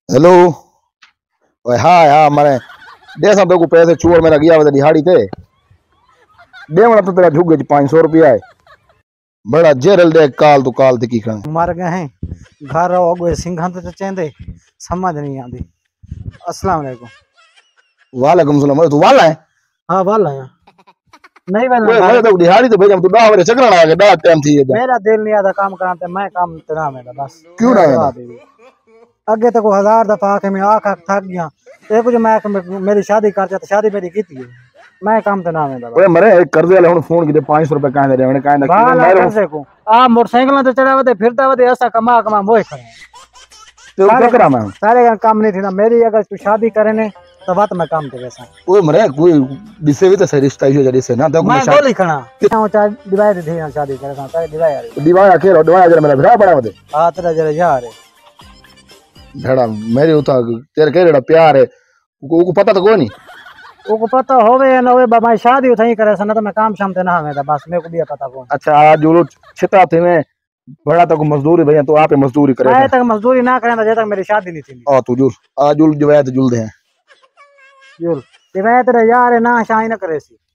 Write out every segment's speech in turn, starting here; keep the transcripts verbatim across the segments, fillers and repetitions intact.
Hello. ओए हाँ हाँ मारे दे सब को पैसे चोर मेरा गया वे दिहाड़ी ते देवना तो तेरा झुग पाँच सौ रुपया है बड़ा जेरल दे काल तो काल थी की खाने मर गए हैं घर रहो गए सिंघां तो चेंदे समझ नहीं आती। अस्सलाम वालेकुम। वालेकुम सलाम। तू वाला है? हाँ वाला है नहीं वाला ओए मैं तो दिहाड़ी तो भेजा तू दस बजे चकराना आ गया दस टाइम थी ये मेरा दिल नहीं आता काम कराते मैं काम तेरा मेरा बस क्यों ना है अगे तो को हजार दफा आके मैं आख आख थक गया एक जो मैं मेरी शादी कर तो शादी मेरी की थी मैं काम तो ना मेरा ओए मरे एक कर्जे वाले हुन फोन की पाँच सौ रुपए कहां दे मैंने कहां बाल कर्जे को आ मोटरसाइकिल ते चढ़ा वते फिरता वते ऐसा कमा कमा मोए खड़े तो क्या करा मैं सारे काम नहीं थी ना मेरी अगर तू शादी करे ने तो बात मैं काम ते वैसा ओए मरे कोई दिसे भी तो सही रिश्ता ही जड़ी से ना तो मैं गोली खना कितना चाहे डिवाइड थी ना शादी करे ना चाहे डिवाइड डिवाइड अकेले डिवाइड जरा मेरा भरा बड़ा वते हां तेरा जरा यार भेड़ा मेरे उता तेरे केड़ा प्यार है को को पता तो कोई नहीं ओको पता होवे या ना होवे बाबा शादी उठाई करे ना तो मैं काम शाम ते ना हमें बस मेरे को भी पता कौन। अच्छा आज जो छिता थे मैं बड़ा तक मजदूरी भैया तो आप मजदूरी करे मैं तक मजदूरी ना करे जब तक मेरी शादी नहीं थी आ तू जुल आ जुल जो है तो जुल दे जुल ते मैं तेरा यार है ना शाही ना करे सी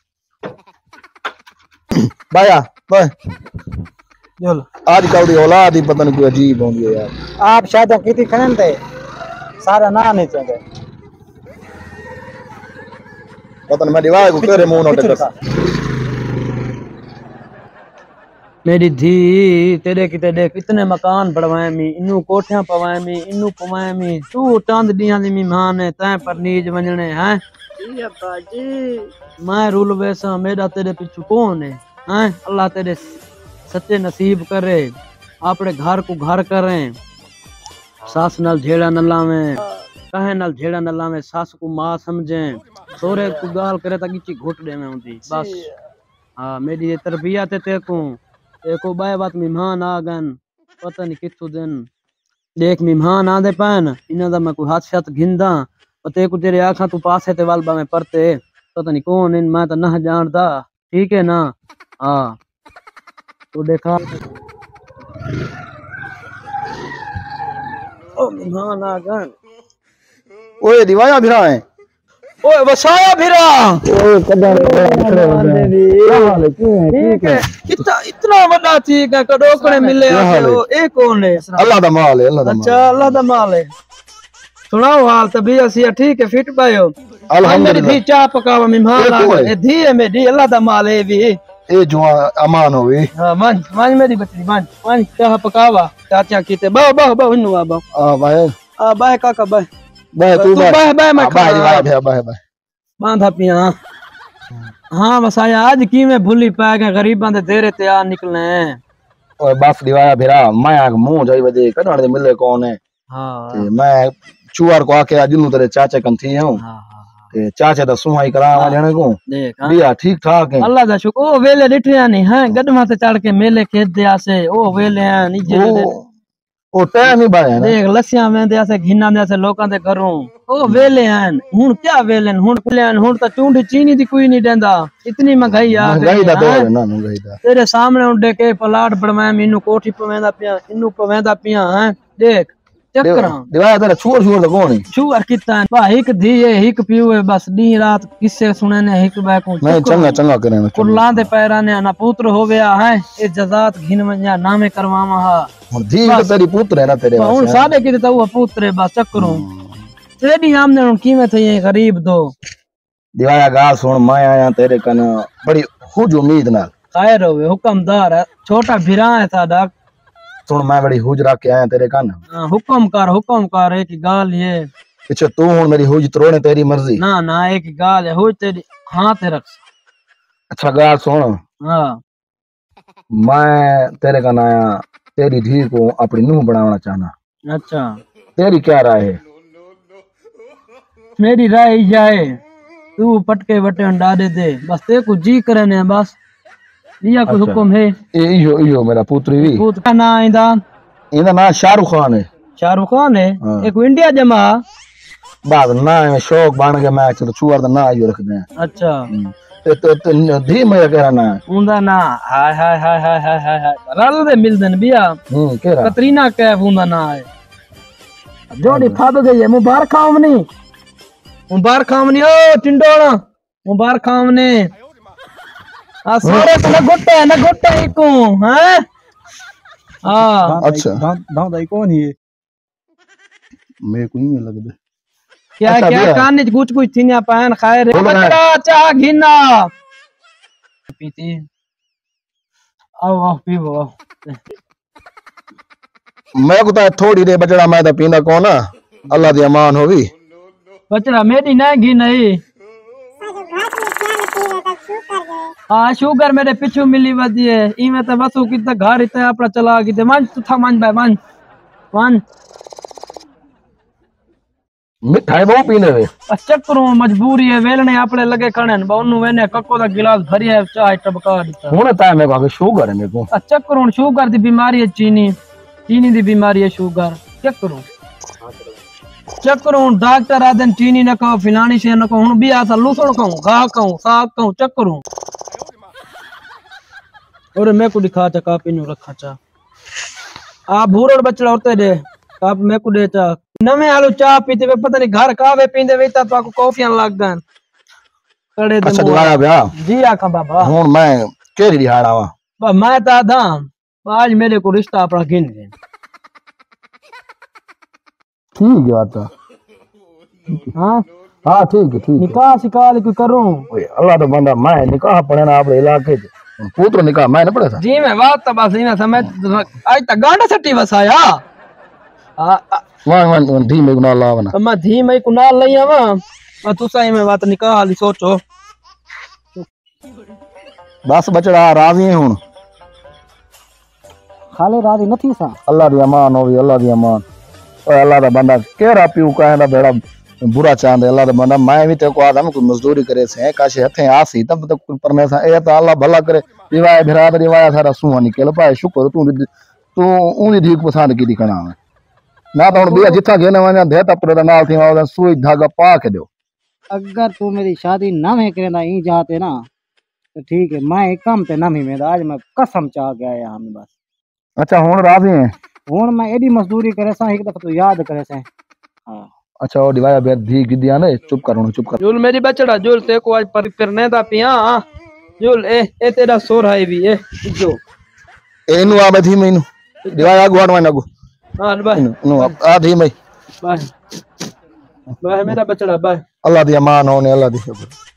भाया बाय जुल आज कल दी औलाद ही पता नहीं कोई अजीब होंदी है यार। आप शादी की थी खनन ते सारा ना नहीं चाहिए पता नहीं मैं दीवार को करे मुंह नोट कर मेरी धी तेरे किते देख इतने मकान बढ़वाए मी इनू कोठियां पवाए मी इनू पवाए मी तू चांद दियां दी मेहमान है तै पर नीज वजने हैं जी अब्बा जी मैं रूल वैसा मेरा तेरे पीछे कौन है हैं अल्लाह तेरे सच्चे नसीब करे अपने घर को घर करें सास नाल झेड़ा न लावें कहे नाल झेड़ा न लावें सास को मां समझें सोरे को गाल करे तक की घुट दे में होंदी बस हां मेरी ये तरबियत है ते को एको बाय बात मेहमान आ गन पता नहीं कितु दिन देख मेहमान आंदे पैन इना दा मैं कोई हाथ शात घिंदा पते को तेरे आंखा तू पास है ते वालबा में पड़ते पता नहीं कौन इन मैं तो ना जानता ठीक है ना हां तो देखा ओ मेहमान आ गन ओए दिवाया भिरा है ओए वसाया भिरा ओए कदर ठीक है इतना इतना बड़ा ठीक है कड़ोकड़े मिले आके वो एक कौन है अल्लाह दा माल है अल्लाह दा अच्छा अल्लाह दा माल है सुनाओ हाल तभी असिया ठीक है फिट पायो अल्हम्दुलिल्लाह धी चाह पकावा मेहमान आ गए धी है मेरी अल्लाह दा माल है भी ए जो अमान होवे हां मन मन मेरी बच्ची मन मन चाह पकावा चाचा कीते बा बा बा इनु आ बा आ भाई आ बाय काका बाय बाय तू बाय बाय मैं बाय बाय बाय बाय बाय बांधा पिया हाँ वसाया आज की मैं भूली पा के गरीबां दे तेरे ते आ निकलने ओए बस दिवाया भिरा मैं आ मुंह जाई वदे कदण दे मिले कौन है हां ते मैं चुआर को आके आज नु तेरे चाचा कन थी हूं हां ते चाचा दा सुहाई करा वजने को देख बिया ठीक ठाक है अल्लाह दा शुक्र ओ वेले डिठया नहीं है गडमा ते चढ़ के मेले खेत दे आसे ओ वेले हैं नी जे ओ टाइम ही बाया देख लस्सियां में दे आसे घिना दे आसे लोकां दे घरों ओ वेले हैं हुन क्या वेले हुन प्लान हुन ता चूंडी चीनी दी कोई नहीं देंदा इतनी महंगाई आ महंगाई दा दौर है ना महंगाई दा तेरे सामने उडे के प्लाट बनवाए मीनू कोठी पवेंदा पिया इनु पवेंदा पिया हैं देख चक्करा दिवाया तेरा छुर छुर दा कौन है छुर किता बा एक धी है एक पियो है बस दी रात किससे सुने ने एक बा को मैं चंगा चंगा करे ना कुल्ला दे पैरा ने ना पुत्र हो गया है ए जजात घिन वन्या नामे करवावा हा हुन धी तो तेरी पुत्र है ना तेरे हुन साडे की तो वो पुत्र है बस चक्करो तेरी आमने हुन कीमे थई गरीब दो दिवाया गाल सुन मैं आया तेरे कन बड़ी हुज उम्मीद नाल खैर होवे हुक्मदार है छोटा भिरा है साडा सुन मैं बड़ी हुज रख के आया तेरे कन हुक्म कर हुक्म कर एक गाल ये पीछे तू हुन मेरी हुज तोड़ने तेरी मर्जी ना ना एक गाल है हुज तेरी हां ते रख अच्छा गाल सुन हां मैं तेरे कन आया तेरी धी को अपनी नूह बनाना चाहना अच्छा तेरी क्या राय है मेरी राय जाए तू पटके वटे अंडा दे दे बस ते को जी करे ने बस लिया को हुक्म है ए इयो इयो मेरा पुत्री भी पुत्र का नाम इंदा इंदा नाम शाहरुख खान है शाहरुख खान है एक इंडिया जमा बाद ना शौक बन गया मैं चलो छुआर दा ना इयो रख दे अच्छा ते ते धी मेरा कहना ना उंदा ना हाय हाय हाय हाय हाय हाय हाय रल दे मिल दन बिया हम्म केरा कतरीना कैफ उंदा ना है जोड़ी फब गई है मुबारक खामनी मुबारक खामनी ओ टिंडोला मुबारक खामनी आ सारे तो न गोटे न गोटे इको हैं हां अच्छा दांत दाई कौन है मेरे को नहीं लगता क्या अच्छा, क्या भैया। कान च कुछ कुछ थिन्या पान खाए रे बोलो ना। बचड़ा चाह घिना पीती आओ आओ पीवो आओ मैं को तो थोड़ी दे बचड़ा मैं तो पींदा कौन ना अल्लाह दी अमान होवी बचड़ा मेरी ना घी नहीं हाँ शुगर मेरे पिछू मिली वधी है इमे तो बसू कितना घर इतना अपना चला की मन तू था मन भाई मन मन मिठाई बहु पीने वे चक्करों मजबूरी है वेलने अपने लगे खड़न बोनू वेने कक्को दा गिलास भरी है चाय टपका दिता हुन ता मेरे को शुगर है मेरे को चक्करों शुगर दी बीमारी है चीनी चीनी दी बीमारी है शुगर चक्करों चक्करों डॉक्टर आदन चीनी न खाओ फिलानी से न खाओ हुन भी आसा लूसण खाऊं घा खाऊं साग खाऊं चक्करों और मैं को दिखा चा कापी नु रखा चा आ भूरड़ बचड़ा होते दे काप मैं को दे चा नवे आलू चाह पीते वे पता नहीं घर कावे पींदे वे ता तो कॉफियां लग गन कड़े दे अच्छा मुंह दिवाया भैया जी आखा बाबा हुन मैं केरी दिहाड़ा वा बा मैं ता दा आज मेरे को रिश्ता अपना गिन दे ठीक है बात हां हां ठीक है ठीक है निकाह शिकाल कोई करूं ओए अल्लाह तो बंदा मैं निकाह पढ़े ना अपने इलाके च पुत्र निकाह मैं न पढ़े था जी मैं बात तो बस इने समय आज तक गांडा सट्टी वसाया आ वाह वाह धी में गुना लावना अम्मा धी मई को नाल लई आवा और तू सही में बात निकाह वाली सोचो बस बचड़ा राजी है हुन खाले राजी नहीं सा अल्लाह दी अमान होवी अल्लाह दी अमान ओए अल्लाह दा बंदा केरा पियो कहंदा बेड़ा बुरा चांद अल्लाह दा बंदा मैं भी ते को आदम को मजदूरी करे से काशे हथे आसी तब तक परने सा ए तो अल्लाह भला करे रिवाया भिराद रिवाया सारा सुहा निकल पाए शुक्र तू तू ऊनी दी पसंद की दिखना ना तो बिया जिथा घेने वना दे तपरे दा नाल थी वा सुई धागा पा के दो अगर तू मेरी शादी ना में करेंदा ई जाते ना तो ठीक है मैं एक काम पे ना ही में आज मैं कसम चाह गया यहाँ में बस अच्छा हुन राजी है हुन मैं एडी मजदूरी करे सा एक दफा तू याद करे से हां अच्छा ओ दिवाया बे धी गिदिया ने चुप कर हुन चुप कर जुल मेरी बचड़ा जुल ते को आज पर करने दा पिया जुल ए ए तेरा सोर है भी ए जो एनु आ बधी मैनू दिवाया गुआड़ में नगु हां बाय नु आ धी मई बाय बाय मेरा बचड़ा बाय अल्लाह दी अमान होने अल्लाह दी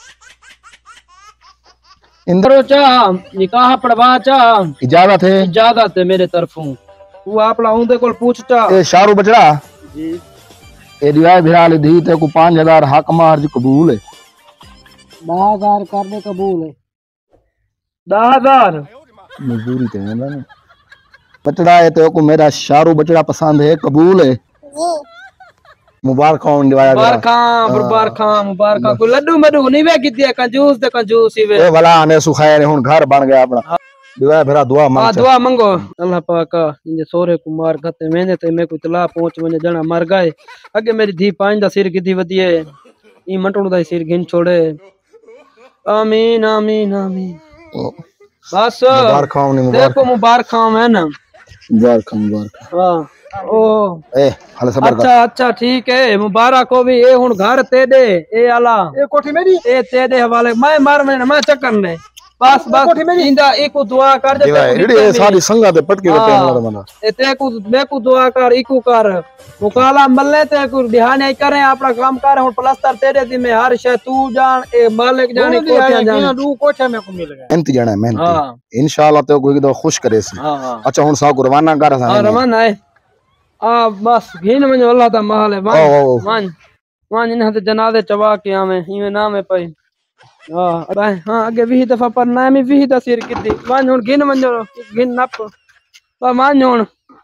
इंद्रो चा निकाह पढ़वा चा इजाजत है इजाजत है मेरे तरफों तू आपला उनदे कोल पूछ चा ए शारू बचड़ा जी ए दिवाया भिराल धी ते को पाँच हजार हक मार जी कबूल है दस हजार कर दे कबूल है दस हजार मजदूरी ते है ना बचड़ा है तो को मेरा शारू बचड़ा पसंद है कबूल है मुबारक हो दिवाया मुबारक मुबारक मुबारक कोई लड्डू मड्डू नहीं वे किती कंजूस ते कंजूस ही वे ए भला आने सुखाए हुन घर बन गया अपना दिवाया भरा दुआ आ मांग दुआ मंगो अल्लाह पाक इंजे सोरे कुमार गते मैंने ते मैं कोई तला पहुंच वने जना मर गए अगे मेरी धी पांच दा सिर किदी वदिए ई मटणू दा सिर गिन छोड़े आमीन आमीन आमीन बस मुबारक हो ने मुबारक देखो मुबारक है ना मुबारक मुबारक हां ओ ए हले सबर कर अच्छा अच्छा ठीक है मुबारक हो भी ए हुन घर ते दे ए आला ए कोठी मेरी ए ते दे हवाले मैं मार में मैं चक्कर ने बस बस इंदा एको दुआ कर दे दिवाया एडी सारी संगा ते पटके वटे वाला बंदा ए ते को मैं को दुआ कर इको कर मुकाला मल्ले ते को ध्यान आई करे अपना काम कर हुन प्लास्टर तेरे दी में हर शय तू जान ए मालिक जाने कोठियां जाने दू कोठे में को मिल गया मेहनती जाना है मेहनती हां इंशाल्लाह तो कोई दो खुश करे से हां हां अच्छा हुन सा को रवाना कर सा हां रवाना है आ बस घिन में अल्लाह दा महल है मान मान मान इन हते जनाजे चवा के आवे इवे नाम है पई हां भाई हां आगे भी दफा पर नाम ही भी दा सिर किदी मान हुन घिन मंजो घिन नप बा मान हुन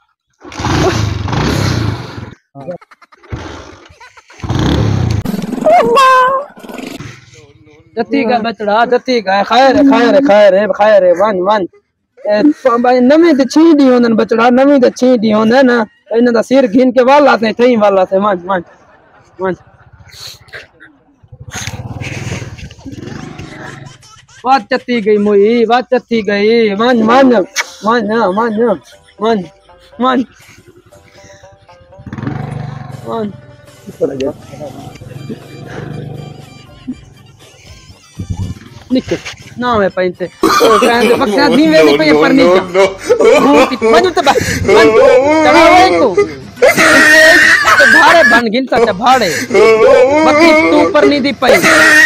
जत्ती का बचड़ा जत्ती का खैर खैर खैर है खैर है मान मान ए भाई नवी ते छी दी होंदन बचड़ा नवी ते छी दी होंदे ना इना दा सिर घिन के वाला थे थई वाला थे मान मान मान बात चत्ती गई मोई बात चत्ती गई मान मान मान मान मान मान निकल ना मैं पैंते ओ कहते बक्सा धीमे नहीं पे पर नहीं मनु तो चढ़ावे को तो भाड़े बन गिन सकता भाड़े बकरी तू ऊपर नहीं दी पाई